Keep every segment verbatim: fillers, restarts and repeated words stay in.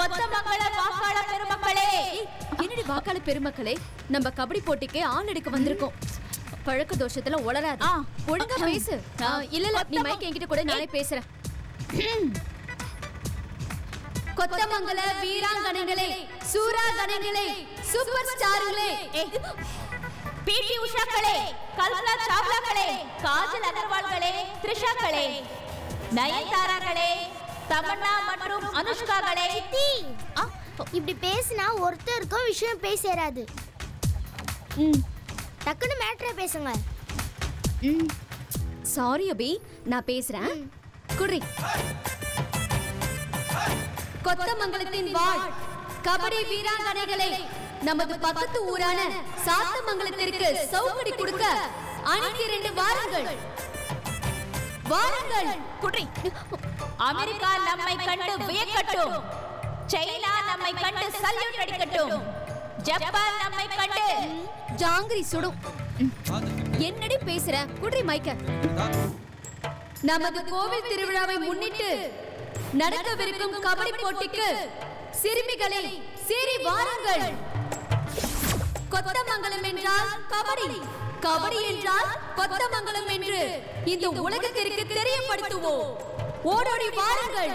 கொத்தமங்கல வாக்காளர் பெருமக்களே, என்னடி வாக்காளர் பெருமக்களே, நம்ம கபடி போட்டிக்கு ஆள் எடுக்க வந்திருக்கோம். பழக்க தோஷத்துல உளராத, ஒழுங்கா பேசு. இல்ல இல்ல, நீ மைக் என்கிட்ட கூட, நானே பேசுறேன். கொத்தமங்கல வீராங்கனைகளே, சூராங்கனைகளே, சூப்பர் ஸ்டார்களே, பிடி உஷாக்களே, கல்பனா சாவ்லாக்களே, காஜல் அகர்வால்களே, த்ரிஷாக்களே, நயன்தாராக்களே, தமன்னா மற்றும் அனுஷ்காக்களே. இப்படி பேசினா ஒருத்தருக்கும் விஷயம் பேச சேராது. டக்குன்னு மேட்டரை பேசுங்க. சாரி அபி, நான் பேசுறேன். குடி. கொத்தமங்கலத்தின் வாழ் கபடி வீராங்கனைகளை நமது பக்கத்து ஊரான சாத்தமங்கலத்திற்கு சௌகடி கொடுக்க அணிக்கு இரண்டு வாருங்கள். வாருங்கள். குடி. அமெரிக்கா நம்மை கண்டு வியக்கட்டும், சைனா நம்மை கண்டு சல்யூட் அடிக்கட்டும், ஜப்பான் நம்மை கண்டு ஜாங்கிரி சுடும். என்னடி பேசுற? குடி மைக்க. நமது கோவில் திருவிழாவை முன்னிட்டு நடக்கவிருக்கும் கபடி போட்டிக்கு சிறுமிகளை சீறி வாருங்கள். கொத்தமங்கலம் என்றால் கபடி, கபடி என்றால் கொத்தமங்கலம் என்று இந்த உலகத்திற்கு தெரியப்படுத்துவோம். ஓடோடி வாருங்கள்.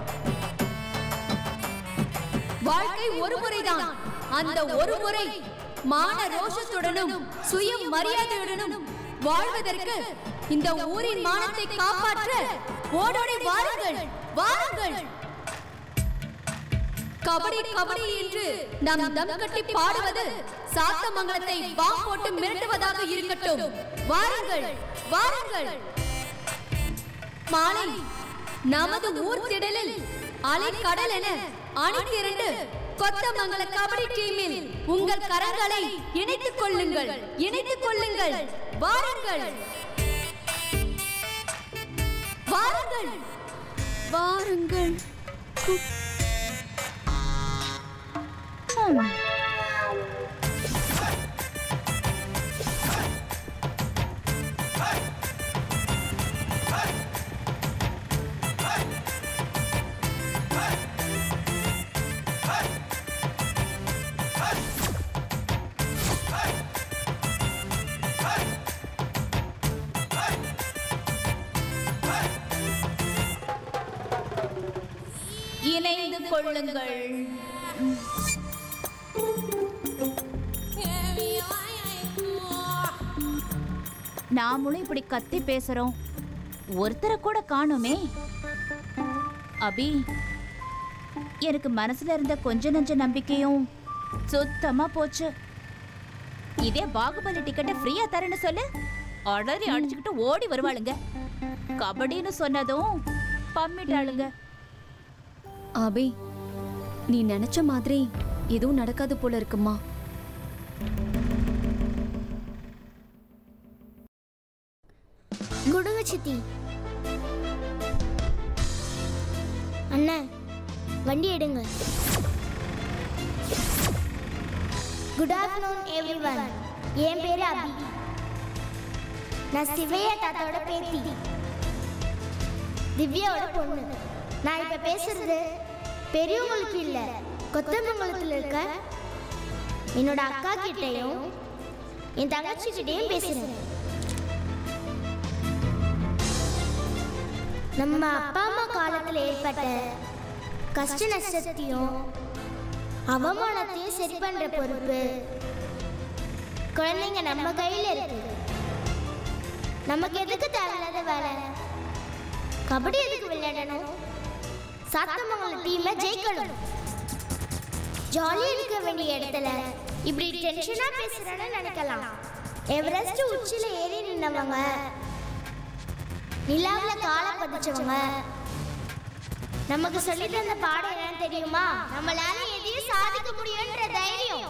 வாழ்க்கை ஒரு முறைதான். அந்த ஒரு முறை மான ரோஷத்துடனும் சுய மரியாதையுடனும் வாழ்வதற்கு இந்த ஊரின் மானத்தை காப்பாற்ற ஓடோடி வாருங்கள். வாருங்கள். கபடி கபடி என்று நாம் தம் கட்டி பாடுவது சாத்தமங்கலத்தை பாம் போட்டு மிரட்டுவதாக இருக்கட்டும். வாருங்கள். வாருங்கள். மாலை நமது ஊர் திடலில் அலை கடல் என அணிக்கு இரண்டு கொத்தமங்கல கபடி டீமில் உங்கள் கரங்களை இணைத்துக் கொள்ளுங்கள். இணைத்துக் கொள்ளுங்கள். வாருங்கள். வாருங்கள். வாருங்கள். இணைந்து கொள்ளுங்கள். நாமளும் இப்படி கத்தி பேசுறோம், ஒருத்தரை கூட காணுமே. அபி, எனக்கு மனசுல இருந்த கொஞ்ச நஞ்ச நம்பிக்கையும் சுத்தமா போச்சு. இதே பாகுபலி டிக்கெட்டை ஃப்ரீயா தரேன்னு சொல்லு, அடறி அடிச்சுக்கிட்டு ஓடி வருவாளுங்க. கபடின்னு சொன்னதும் பம்மிட்டாளுங்க. அபி, நீ நினைச்ச மாதிரி எதுவும் நடக்காது போல இருக்குமா? குடுங்க சித்தி. அண்ணா, வண்டி எடுங்க. Good afternoon everyone. என் பேரு அபி. நான் சிவையா தாத்தாவோட பேத்தி, திவ்யாவோட பொண்ணு. நான் இப்ப பேசுறது பெரியவங்களுக்கு இல்ல, கொத்தமங்கலத்தில் இருக்க என்னோட அக்கா கிட்டையும் என் தங்கச்சி கிட்டையும் பேசுறேன். நம்ம அப்பா அம்மா காலத்தில் ஏற்பட்ட கஷ்ட நஷ்டத்தையும் அவமானத்தையும் சரி பண்ற பொறுப்பு குழந்தைங்க நம்ம கையில இருக்கு. நமக்கு எதுக்கு தேவையில்லாத வேலை? கபடி எதுக்கு விளையாடணும்? சாத்தமங்கலம் டீமை ஜெயிக்கணும். ஜாலியா இருக்க வேண்டிய இடத்துல இப்படி டென்ஷனா பேசுறேன்னு நினைக்கலாம். எவரெஸ்ட் உச்சில ஏறி நின்னவங்க, நிலாவுல காலை பதிச்சவங்க நமக்கு சொல்லி தந்த பாடம் என்னன்னு தெரியுமா? நம்மளால எதையும் சாதிக்க முடியும்ன்ற தைரியம்.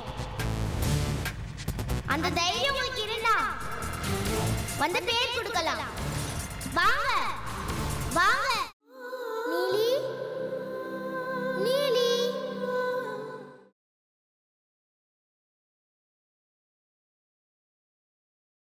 அந்த தைரியம் உங்களுக்கு இருந்தா வந்து பேர் கொடுக்கலாம். வாங்க வாங்க.